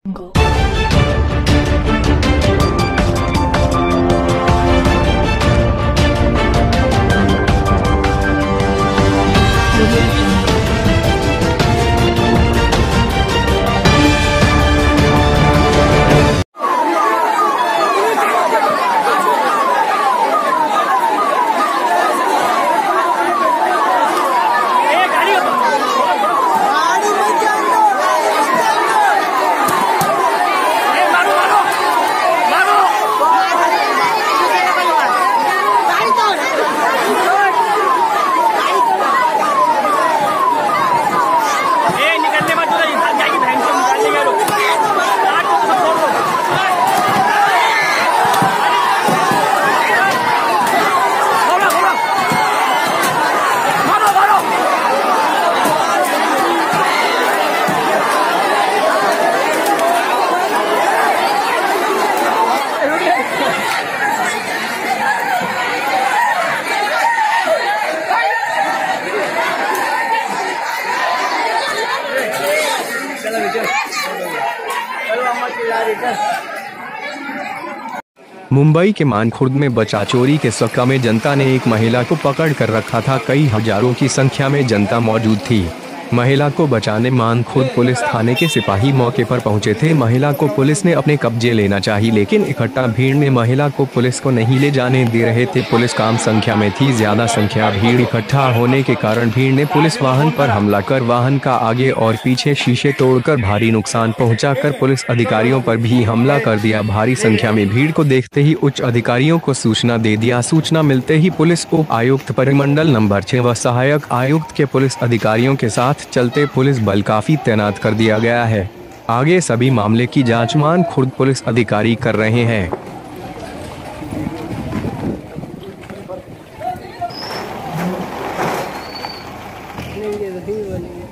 Go. Mumbai के मानखुर्द में बचा चोरी के शक में जनता ने एक महिला को पकड़ कर रखा था। कई हजारों की संख्या में जनता मौजूद थी। महिला को बचाने मानखुर्द पुलिस थाने के सिपाही मौके पर पहुंचे थे। महिला को पुलिस ने अपने कब्जे लेना चाहिए, लेकिन इकट्ठा भीड़ में महिला को पुलिस को नहीं ले जाने दे रहे थे। पुलिस कम संख्या में थी। ज्यादा संख्या भीड़ इकट्ठा होने के कारण भीड़ ने पुलिस वाहन पर हमला कर वाहन का आगे और पीछे शीशे तोड़कर भारी नुकसान पहुंचाकर पुलिस अधिकारियों पर भी हमला कर दिया। भारी संख्या में भीड़ को देखते ही उच्च अधिकारियों को सूचना दे दिया। सूचना मिलते ही पुलिस उप आयुक्त परिमंडल नंबर 6 व सहायक आयुक्त के पुलिस अधिकारियों के साथ चलते पुलिस बल काफी तैनात कर दिया गया है। आगे सभी मामले की जांच मानखुर्द पुलिस अधिकारी कर रहे हैं।